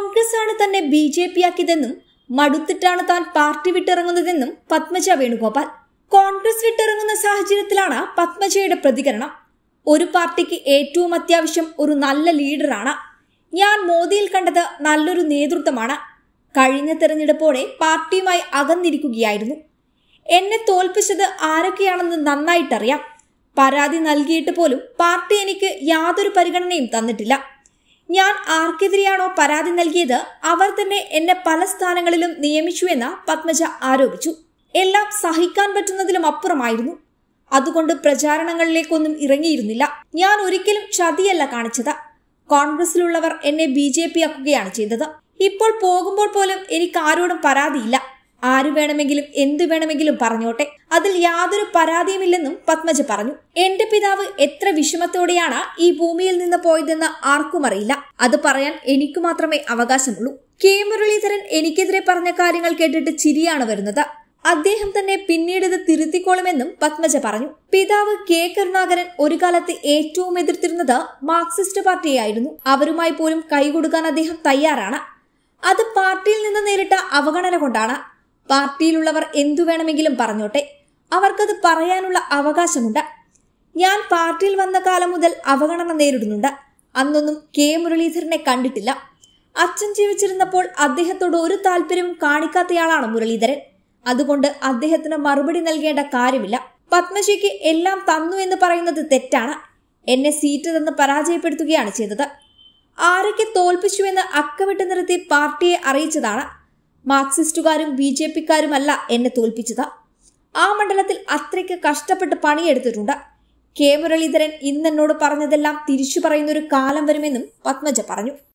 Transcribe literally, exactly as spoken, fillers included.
കോൺഗ്രസ് ആണ് തന്നെ B J P ആക്കിയതെന്നും മടുത്തിട്ടാണ് താൻ പാർട്ടി വിട്ടിറങ്ങുന്നതെന്നും പത്മജ വേണുഗോപാൽ. കോൺഗ്രസ് വിട്ടിറങ്ങുന്ന സാഹചര്യത്തിലാണ് പത്മജയുടെ പ്രതികരണം. ഒരു പാർട്ടിക്ക് ഏറ്റവും അത്യാവശ്യം ഒരു നല്ല ലീഡറാണ്. ഞാൻ മോദിയിൽ കണ്ടത് നല്ലൊരു നേതൃത്വമാണ്. കഴിഞ്ഞ തെരഞ്ഞെടുപ്പോടെ പാർട്ടിയുമായി അകന്നിരിക്കുകയായിരുന്നു. എന്നെ തോൽപ്പിച്ചത് ആരൊക്കെയാണെന്ന് നന്നായിട്ടറിയാം. പരാതി നൽകിയിട്ട് പോലും പാർട്ടി എനിക്ക് യാതൊരു പരിഗണനയും തന്നിട്ടില്ല. ഞാൻ ആർക്കെതിരെയാണോ പരാതി നൽകിയത് അവർ തന്നെ എന്നെ പല സ്ഥാനങ്ങളിലും നിയമിച്ചു എന്ന് പത്മജ ആരോപിച്ചു. എല്ലാം സഹിക്കാൻ പറ്റുന്നതിലും അപ്പുറമായിരുന്നു. അതുകൊണ്ട് പ്രചാരണങ്ങളിലേക്കൊന്നും ഇറങ്ങിയിരുന്നില്ല. ഞാൻ ഒരിക്കലും ചതിയല്ല കാണിച്ചത്. കോൺഗ്രസിലുള്ളവർ എന്നെ ബി ജെ പി ആക്കുകയാണ് ചെയ്തത്. ഇപ്പോൾ പോകുമ്പോൾ പോലും എനിക്ക് ആരോടും പരാതിയില്ല. ആര് വേണമെങ്കിലും എന്തു വേണമെങ്കിലും പറഞ്ഞോട്ടെ, അതിൽ യാതൊരു പരാതിയുമില്ലെന്നും പത്മജ പറഞ്ഞു. എന്റെ പിതാവ് എത്ര വിഷമത്തോടെയാണ് ഈ ഭൂമിയിൽ നിന്ന് പോയതെന്ന് ആർക്കും അറിയില്ല. അത് പറയാൻ എനിക്ക് മാത്രമേ അവകാശമുള്ളൂ. കെ മുരളീധരൻ എനിക്കെതിരെ പറഞ്ഞ കാര്യങ്ങൾ കേട്ടിട്ട് ചിരിയാണ് വരുന്നത്. അദ്ദേഹം തന്നെ പിന്നീട് ഇത് തിരുത്തിക്കോളുമെന്നും പത്മജ പറഞ്ഞു. പിതാവ് കെ കരുണാകരൻ ഒരു കാലത്ത് ഏറ്റവും എതിർത്തിരുന്നത് മാർക്സിസ്റ്റ് പാർട്ടിയായിരുന്നു. അവരുമായി പോലും കൈകൊടുക്കാൻ അദ്ദേഹം തയ്യാറാണ്. അത് പാർട്ടിയിൽ നിന്ന് നേരിട്ട അവഗണന കൊണ്ടാണ്. പാർട്ടിയിലുള്ളവർ എന്തു വേണമെങ്കിലും പറഞ്ഞോട്ടെ, അവർക്കത് പറയാനുള്ള അവകാശമുണ്ട്. ഞാൻ പാർട്ടിയിൽ വന്ന കാലം മുതൽ അവഗണന നേരിടുന്നുണ്ട്. അന്നൊന്നും കെ മുരളീധരനെ കണ്ടിട്ടില്ല. അച്ഛൻ ജീവിച്ചിരുന്നപ്പോൾ അദ്ദേഹത്തോട് ഒരു താല്പര്യവും കാണിക്കാത്തയാളാണ് മുരളീധരൻ. അതുകൊണ്ട് അദ്ദേഹത്തിന് മറുപടി നൽകേണ്ട കാര്യമില്ല. പത്മജിക്ക് എല്ലാം തന്നു എന്ന് പറയുന്നത് തെറ്റാണ്. എന്നെ സീറ്റ് തന്ന് പരാജയപ്പെടുത്തുകയാണ് ചെയ്തത്. ആരൊക്കെ തോൽപ്പിച്ചുവെന്ന് അക്കമിട്ട് നിർത്തി പാർട്ടിയെ അറിയിച്ചതാണ്. മാർക്സിസ്റ്റുകാരും ബി ജെ പിക്കാരുമല്ല എന്നെ തോൽപ്പിച്ചത്. ആ മണ്ഡലത്തിൽ അത്രയ്ക്ക് കഷ്ടപ്പെട്ട് പണിയെടുത്തിട്ടുണ്ട്. കെ മുരളീധരൻ ഇന്നെന്നോട് പറഞ്ഞതെല്ലാം തിരിച്ചു പറയുന്നൊരു കാലം വരുമെന്നും പത്മജ പറഞ്ഞു.